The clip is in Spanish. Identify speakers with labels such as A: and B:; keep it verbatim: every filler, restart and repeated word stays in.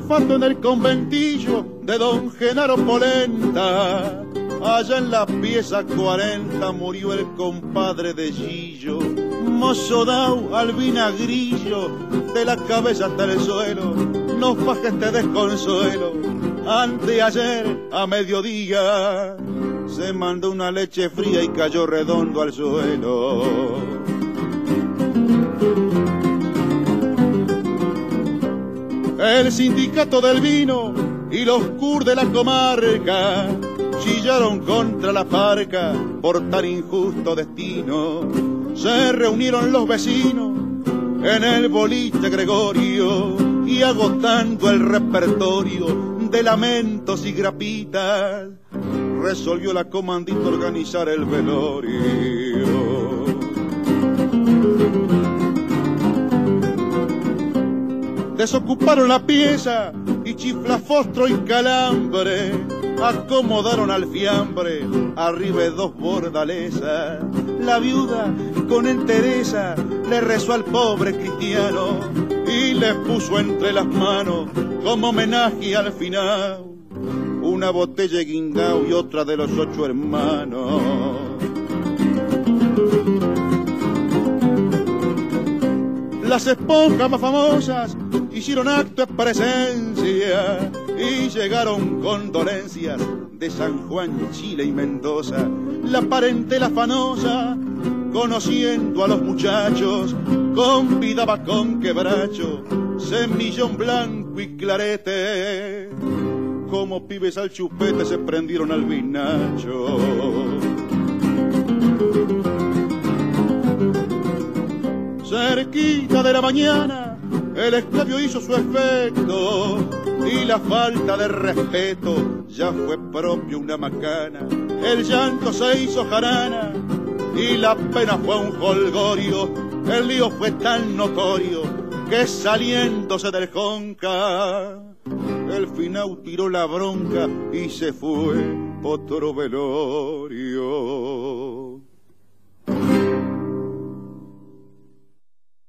A: olfato en el conventillo de don Genaro Polenta. Allá en la pieza cuarenta murió el compadre de Gillo, mozo dao al vinagrillo, de la cabeza hasta el suelo, no fajes este desconsuelo. Anteayer a mediodía se mandó una leche fría y cayó redondo al suelo. El sindicato del vino y los cur de la comarca chillaron contra la parca por tan injusto destino. Se reunieron los vecinos en el boliche Gregorio y agotando el repertorio de lamentos y grapitas, resolvió la comandita organizar el velorio. Desocuparon la pieza y chiflafostro y calambre acomodaron al fiambre arriba de dos bordalesas. La viuda con entereza le rezó al pobre cristiano y le puso entre las manos como homenaje al final una botella de guindao y otra de los ocho hermanos. Las esponjas más famosas hicieron acto de presencia y llegaron condolencias de San Juan, Chile y Mendoza. La parentela afanosa, conociendo a los muchachos, convidaba con quebracho, semillón blanco y clarete. Como pibes al chupete se prendieron al vinacho. Cerquita de la mañana el esclavio hizo su efecto y la falta de respeto ya fue propio una macana. El llanto se hizo jarana y la pena fue un jolgorio. El lío fue tan notorio que saliéndose del jonca el finau tiró la bronca y se fue otro velorio.